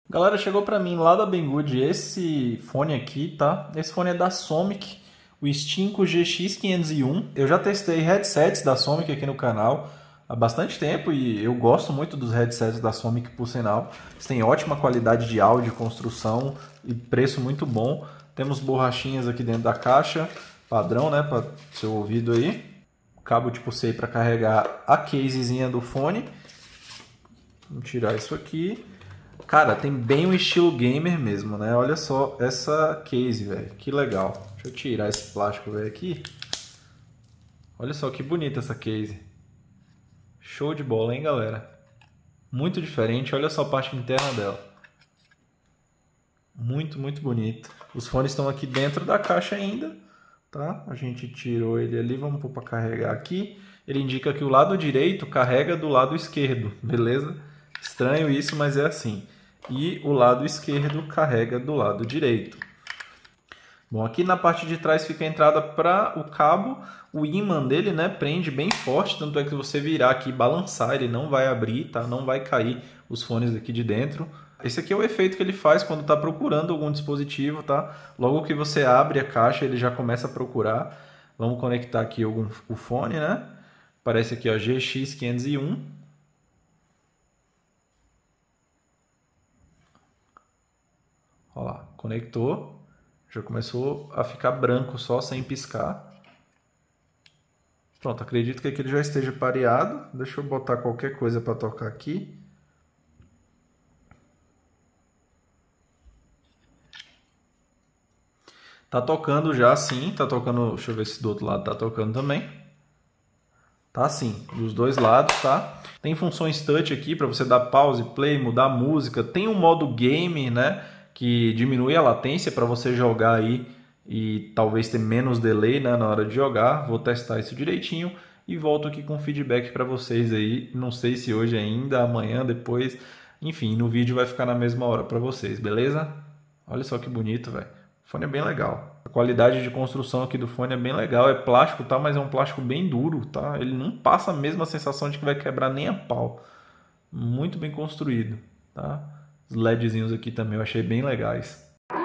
Galera, chegou pra mim lá da Banggood esse fone aqui, tá? Esse fone é da Somic, o Stinco GX501. Eu já testei headsets da Somic aqui no canal há bastante tempo e eu gosto muito dos headsets da Somic, por sinal. Eles têm ótima qualidade de áudio, construção e preço muito bom. Temos borrachinhas aqui dentro da caixa, padrão, né, para seu ouvido aí. Cabo tipo C para carregar a casezinha do fone. Vamos tirar isso aqui. Cara, tem bem um estilo gamer mesmo, né? Olha só essa case, velho. Que legal. Deixa eu tirar esse plástico, velho, aqui. Olha só que bonita essa case. Show de bola, hein, galera? Muito diferente. Olha só a parte interna dela. Muito, muito bonito. Os fones estão aqui dentro da caixa ainda, tá? A gente tirou ele ali. Vamos pôr para carregar aqui. Ele indica que o lado direito carrega do lado esquerdo, beleza? Estranho isso, mas é assim. E o lado esquerdo carrega do lado direito. Bom, aqui na parte de trás fica a entrada para o cabo. O ímã dele, né, prende bem forte, tanto é que se você virar aqui e balançar, ele não vai abrir, tá? Não vai cair os fones aqui de dentro. Esse aqui é o efeito que ele faz quando está procurando algum dispositivo, tá? Logo que você abre a caixa, ele já começa a procurar. Vamos conectar aqui o fone, né? Aparece aqui, ó, GX501. Olha lá, conectou, já começou a ficar branco só, sem piscar. Pronto, acredito que aqui ele já esteja pareado. Deixa eu botar qualquer coisa para tocar aqui. Tá tocando já, sim, tá tocando, deixa eu ver se do outro lado tá tocando também. Tá sim, dos dois lados, tá? Tem funções touch aqui para você dar pause, play, mudar a música. Tem um modo game, né? Que diminui a latência para você jogar aí e talvez ter menos delay, né, na hora de jogar. Vou testar isso direitinho e volto aqui com feedback para vocês aí. Não sei se hoje ainda, amanhã, depois. Enfim, no vídeo vai ficar na mesma hora para vocês, beleza? Olha só que bonito, velho. O fone é bem legal. A qualidade de construção aqui do fone é bem legal. É plástico, tá? Mas é um plástico bem duro, tá? Ele não passa mesmo a sensação de que vai quebrar nem a pau. Muito bem construído, tá? Os LEDzinhos aqui também eu achei bem legais.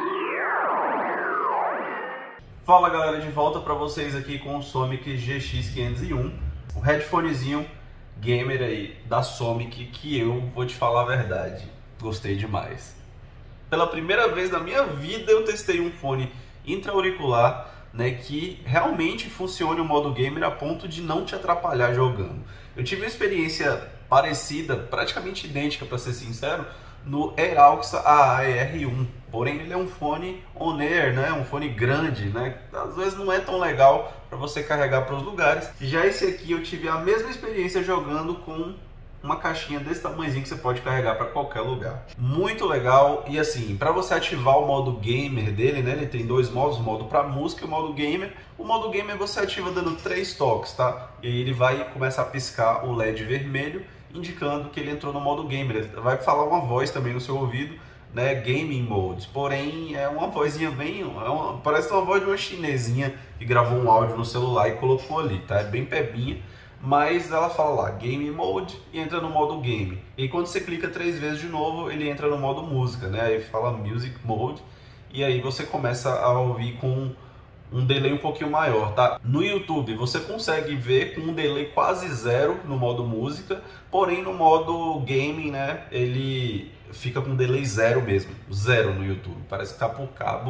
Fala, galera, de volta para vocês aqui com o Somic GX501, o headphonezinho gamer aí da Somic, que eu vou te falar a verdade, gostei demais. Pela primeira vez na minha vida eu testei um fone intra-auricular, né, que realmente funcione o modo gamer a ponto de não te atrapalhar jogando. Eu tive uma experiência parecida, praticamente idêntica para ser sincero, no AirAux AAR1, porém ele é um fone on-air, né? Um fone grande, né? Às vezes não é tão legal para você carregar para os lugares. Já esse aqui eu tive a mesma experiência jogando com uma caixinha desse tamanhozinho que você pode carregar para qualquer lugar. Muito legal. E assim, para você ativar o modo gamer dele, né? Ele tem dois modos, o modo para música e o modo gamer. O modo gamer você ativa dando 3 toques, tá? E aí ele vai começar a piscar o LED vermelho, indicando que ele entrou no modo gamer. Vai falar uma voz também no seu ouvido, né? Gaming Mode. Porém, é uma vozinha bem... parece uma voz de uma chinesinha que gravou um áudio no celular e colocou ali, tá? É bem pebinha, mas ela fala lá, Gaming Mode, e entra no modo game. E quando você clica 3 vezes de novo, ele entra no modo música, né? Aí fala Music Mode, e aí você começa a ouvir com um delay um pouquinho maior, tá? No YouTube você consegue ver com um delay quase zero no modo música, porém no modo gaming, né, ele fica com delay zero mesmo, zero no YouTube, parece que tá por cabo.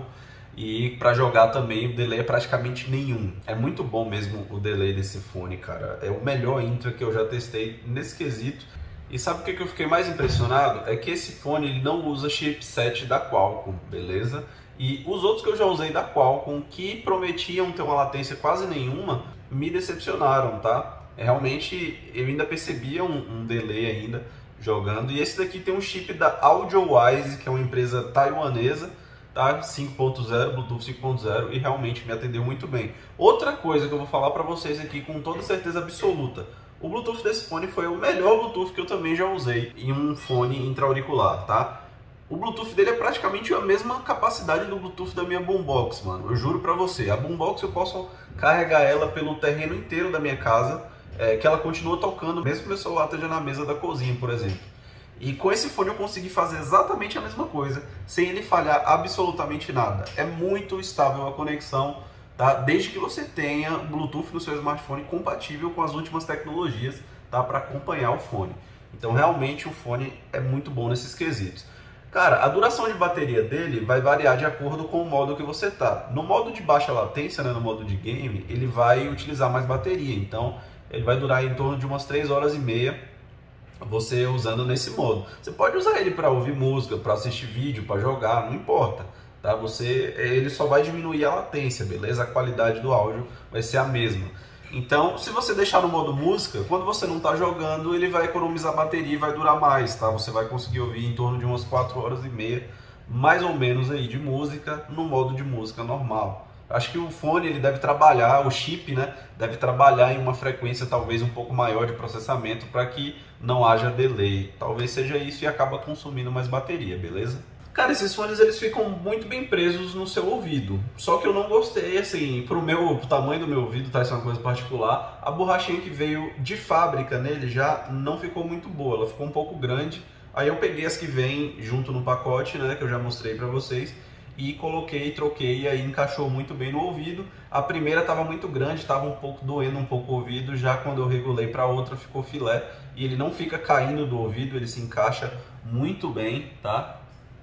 E para jogar também o delay é praticamente nenhum. É muito bom mesmo o delay desse fone, cara. É o melhor intra que eu já testei nesse quesito. E sabe o que eu fiquei mais impressionado? É que esse fone ele não usa chipset da Qualcomm, beleza? E os outros que eu já usei da Qualcomm, que prometiam ter uma latência quase nenhuma, me decepcionaram, tá? Realmente, eu ainda percebia um delay ainda jogando. E esse daqui tem um chip da AudioWise, que é uma empresa taiwanesa, tá? 5.0, Bluetooth 5.0, e realmente me atendeu muito bem. Outra coisa que eu vou falar para vocês aqui com toda certeza absoluta: o Bluetooth desse fone foi o melhor Bluetooth que eu também já usei em um fone intra-auricular, tá? O Bluetooth dele é praticamente a mesma capacidade do Bluetooth da minha Boombox, mano. Eu juro pra você, a Boombox eu posso carregar ela pelo terreno inteiro da minha casa, que ela continua tocando, mesmo que meu celular esteja na mesa da cozinha, por exemplo. E com esse fone eu consegui fazer exatamente a mesma coisa, sem ele falhar absolutamente nada. É muito estável a conexão, tá? Desde que você tenha Bluetooth no seu smartphone compatível com as últimas tecnologias, tá? Para acompanhar o fone. Então realmente o fone é muito bom nesses quesitos. Cara, a duração de bateria dele vai variar de acordo com o modo que você tá. No modo de baixa latência, né, no modo de game, ele vai utilizar mais bateria. Então ele vai durar em torno de umas 3 horas e meia você usando nesse modo. Você pode usar ele para ouvir música, para assistir vídeo, para jogar, não importa. Tá? Ele só vai diminuir a latência, beleza? A qualidade do áudio vai ser a mesma. Então, se você deixar no modo música, quando você não está jogando, ele vai economizar bateria e vai durar mais, tá? Você vai conseguir ouvir em torno de umas 4 horas e meia, mais ou menos aí de música, no modo de música normal. Acho que o fone ele deve trabalhar, o chip, né, deve trabalhar em uma frequência talvez um pouco maior de processamento para que não haja delay. Talvez seja isso e acaba consumindo mais bateria, beleza? Cara, esses fones eles ficam muito bem presos no seu ouvido. Só que eu não gostei, assim, pro tamanho do meu ouvido, tá? Isso é uma coisa particular. A borrachinha que veio de fábrica nele já não ficou muito boa, ela ficou um pouco grande. Aí eu peguei as que vêm junto no pacote, né, que eu já mostrei pra vocês, e coloquei, troquei, e aí encaixou muito bem no ouvido. A primeira estava muito grande, estava um pouco doendo um pouco o ouvido, já quando eu regulei para outra ficou filé, e ele não fica caindo do ouvido, ele se encaixa muito bem, tá?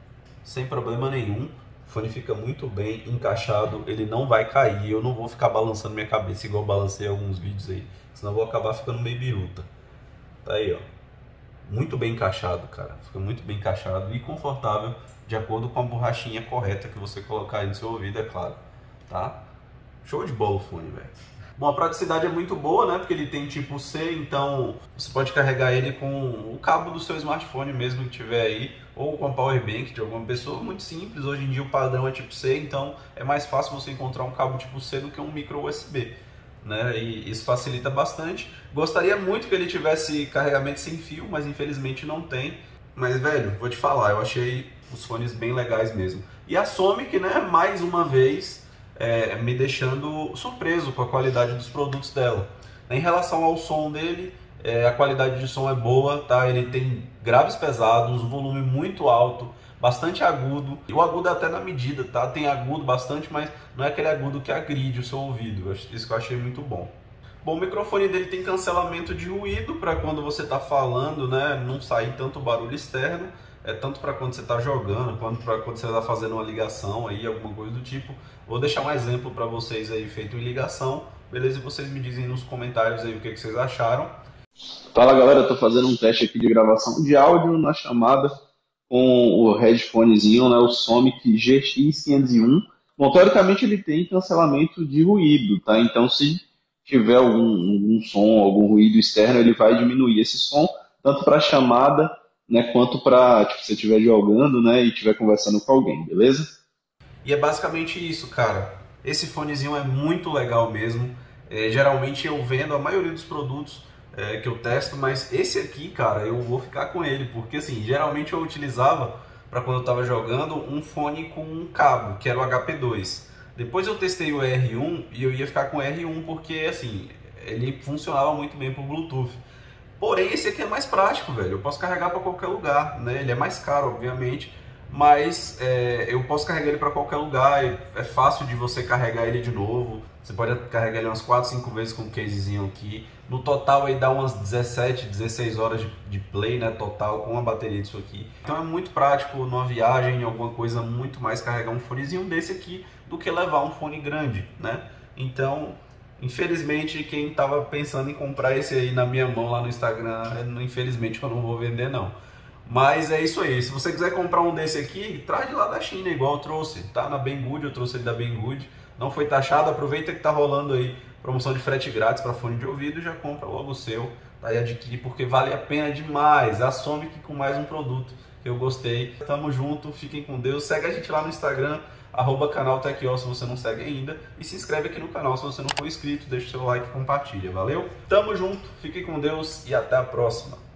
Sem problema nenhum, o fone fica muito bem encaixado, ele não vai cair, eu não vou ficar balançando minha cabeça igual eu balancei alguns vídeos aí, senão eu vou acabar ficando meio biruta. Tá aí, ó, muito bem encaixado, cara, fica muito bem encaixado e confortável, de acordo com a borrachinha correta que você colocar aí no seu ouvido, é claro, tá? Show de bola o fone, velho. Bom, a praticidade é muito boa, né? Porque ele tem tipo C, então você pode carregar ele com o cabo do seu smartphone mesmo que tiver aí, ou com a power bank de alguma pessoa, muito simples. Hoje em dia o padrão é tipo C, então é mais fácil você encontrar um cabo tipo C do que um micro USB, né? E isso facilita bastante. Gostaria muito que ele tivesse carregamento sem fio, mas infelizmente não tem. Mas, velho, vou te falar, eu achei os fones bem legais mesmo. E a Somic, né, mais uma vez, me deixando surpreso com a qualidade dos produtos dela. Em relação ao som dele, a qualidade de som é boa, tá? Ele tem graves pesados, um volume muito alto, bastante agudo. E o agudo é até na medida, tá? Tem agudo bastante, mas não é aquele agudo que agride o seu ouvido. Isso que eu achei muito bom. Bom, o microfone dele tem cancelamento de ruído para quando você está falando, né, não sair tanto barulho externo, tanto para quando você está jogando, quanto para quando você está fazendo uma ligação aí, alguma coisa do tipo. Vou deixar um exemplo para vocês aí feito em ligação, beleza? E vocês me dizem nos comentários aí o que vocês acharam. Fala galera, eu tô fazendo um teste aqui de gravação de áudio na chamada com o headphonezinho, né, o Somic GX501. Bom, teoricamente ele tem cancelamento de ruído, tá? Então se tiver algum som, algum ruído externo, ele vai diminuir esse som, tanto para chamada, né, quanto para tipo, se você estiver jogando, né, e estiver conversando com alguém, beleza? E é basicamente isso, cara. Esse fonezinho é muito legal mesmo. Geralmente eu vendo a maioria dos produtos que eu testo, mas esse aqui, cara, eu vou ficar com ele, porque assim, geralmente eu utilizava, para quando eu estava jogando, um fone com um cabo, que era o HP2. Depois eu testei o R1 e eu ia ficar com o R1 porque, assim, ele funcionava muito bem por Bluetooth. Porém, esse aqui é mais prático, velho. Eu posso carregar para qualquer lugar, né? Ele é mais caro, obviamente, mas eu posso carregar ele para qualquer lugar. É fácil de você carregar ele de novo. Você pode carregar ele umas 4, 5 vezes com o casezinho aqui. No total aí dá umas 17, 16 horas de play, né, total com a bateria disso aqui. Então é muito prático numa viagem, alguma coisa, muito mais carregar um fonezinho desse aqui do que levar um fone grande, né? Então, infelizmente, quem estava pensando em comprar esse aí na minha mão lá no Instagram, infelizmente eu não vou vender não. Mas é isso aí, se você quiser comprar um desse aqui, traz de lá da China, igual eu trouxe, tá? Na Banggood, eu trouxe ele da Banggood, não foi taxado, aproveita que tá rolando aí promoção de frete grátis para fone de ouvido e já compra logo o seu, tá? E adquire porque vale a pena demais. A Somic com mais um produto que eu gostei. Tamo junto, fiquem com Deus, segue a gente lá no Instagram, @canal TechOS se você não segue ainda, e se inscreve aqui no canal se você não for inscrito, deixa o seu like e compartilha, valeu? Tamo junto, fiquem com Deus e até a próxima.